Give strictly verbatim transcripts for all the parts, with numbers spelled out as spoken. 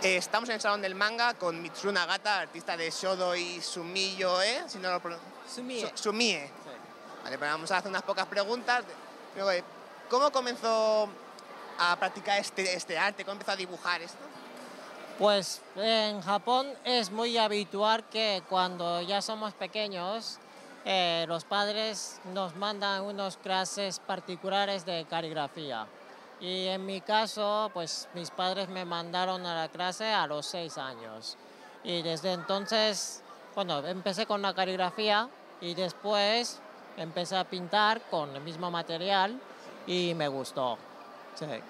Eh, estamos en el Salón del Manga con Mitsuru Nagata, artista de Shodo y Sumiyo-e, si no lo pronuncio. Sumie. Su Sumie. Sí. Vale, pues vamos a hacer unas pocas preguntas. Luego, ¿cómo comenzó a practicar este, este arte? ¿Cómo empezó a dibujar esto? Pues en Japón es muy habitual que cuando ya somos pequeños, eh, los padres nos mandan unas clases particulares de caligrafía. Y en mi caso, pues mis padres me mandaron a la clase a los seis años. Y desde entonces, bueno, empecé con la caligrafía y después empecé a pintar con el mismo material y me gustó. Sí. Vale.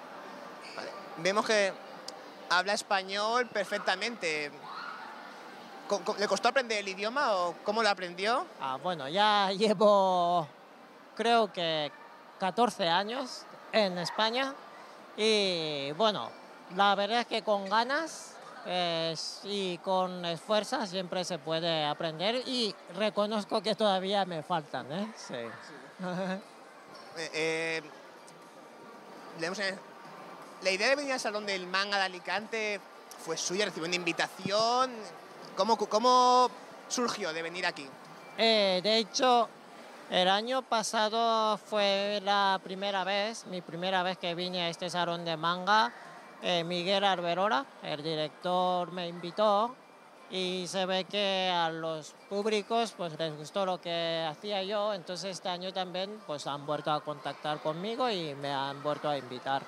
Vemos que habla español perfectamente. ¿Le costó aprender el idioma o cómo lo aprendió? Ah, bueno, ya llevo creo que catorce años en España y bueno, la verdad es que con ganas eh, y con esfuerzo siempre se puede aprender y reconozco que todavía me faltan, ¿eh? Sí. Sí. eh, eh, leemos en el... La idea de venir al Salón del Manga de Alicante fue suya, recibió una invitación. ¿Cómo, cómo surgió de venir aquí? Eh, de hecho, el año pasado fue la primera vez, mi primera vez que vine a este salón de manga. Eh, Miguel Alberola, el director, me invitó y se ve que a los públicos pues les gustó lo que hacía yo, entonces este año también pues han vuelto a contactar conmigo y me han vuelto a invitar.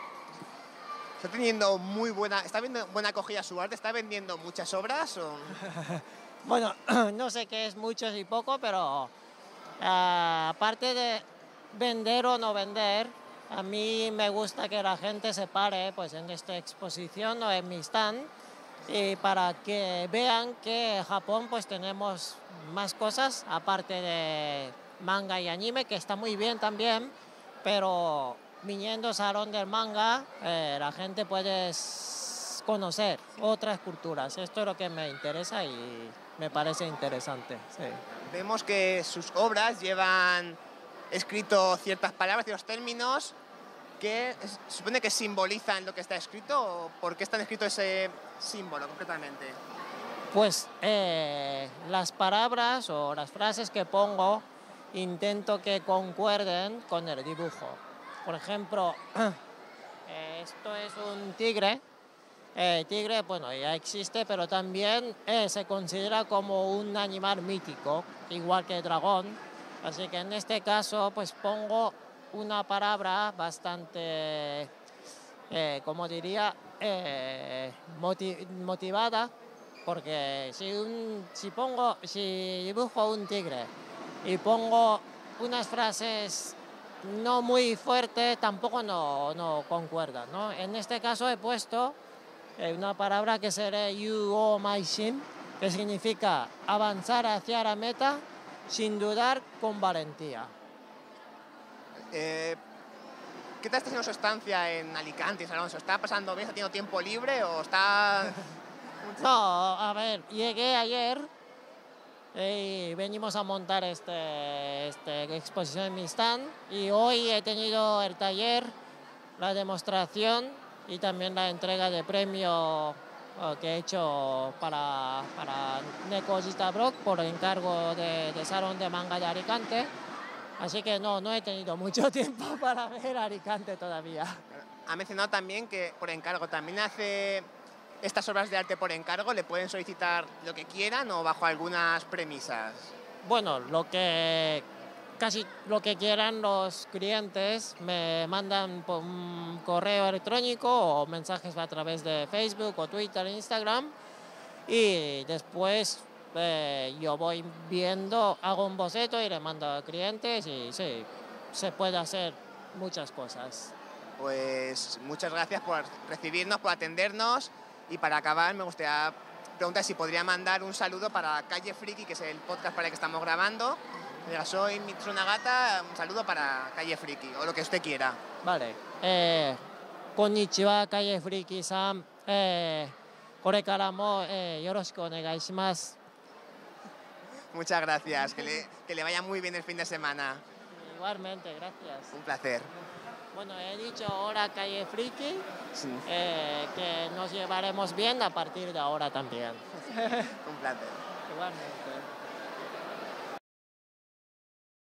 Está teniendo muy buena, está viendo buena acogida su arte, está vendiendo muchas obras o... Bueno, no sé qué es mucho y poco, pero uh, aparte de vender o no vender, a mí me gusta que la gente se pare pues en esta exposición o en mi stand y para que vean que en Japón pues tenemos más cosas aparte de manga y anime, que está muy bien también, pero viniendo al Salón del Manga, eh, la gente puede conocer otras culturas. Esto es lo que me interesa y me parece interesante. Sí. Vemos que sus obras llevan escrito ciertas palabras, ciertos términos que se supone que simbolizan lo que está escrito, ¿o por qué está escrito ese símbolo concretamente? Pues eh, las palabras o las frases que pongo intento que concuerden con el dibujo. Por ejemplo, esto es un tigre. El eh, tigre, bueno, ya existe, pero también eh, se considera como un animal mítico, igual que el dragón. Así que en este caso, pues pongo una palabra bastante, eh, como diría, eh, motiv motivada, porque si, un, si pongo, si dibujo un tigre y pongo unas frases no muy fuerte, tampoco no, no concuerda, ¿no? En este caso he puesto eh, una palabra que será Yu-O Maishin, que significa avanzar hacia la meta sin dudar con valentía. Eh, ¿Qué tal está siendo su estancia en Alicante? ¿Se está pasando bien? ¿Está teniendo tiempo libre o está...? No, a ver, llegué ayer y venimos a montar este, este exposición en mi stand y hoy he tenido el taller, la demostración y también la entrega de premio que he hecho para, para Neko Jitabrock por encargo de, de Salón de Manga de Alicante. Así que no, no he tenido mucho tiempo para ver Alicante todavía. Ha mencionado también que por encargo también hace estas obras de arte por encargo, ¿le pueden solicitar lo que quieran o bajo algunas premisas? Bueno, lo que casi lo que quieran los clientes me mandan por un correo electrónico o mensajes a través de Facebook o Twitter, Instagram y después eh, yo voy viendo, hago un boceto y le mando a clientes y sí, se puede hacer muchas cosas. Pues muchas gracias por recibirnos, por atendernos y para acabar me gustaría preguntar si podría mandar un saludo para Calle Friki, que es el podcast para el que estamos grabando. Mira, soy Mitsuru Nagata, un saludo para Calle Friki, o lo que usted quiera. Vale. Eh, konnichiwa, Calle Friki-san. Eh, korekara mo eh, yoroshiku onegai shimasu. Muchas gracias, que le, que le vaya muy bien el fin de semana. Igualmente, gracias. Un placer. Bueno, he dicho ahora Calle Friki, Sí. eh, que nos llevaremos bien a partir de ahora también. Un placer. Igualmente.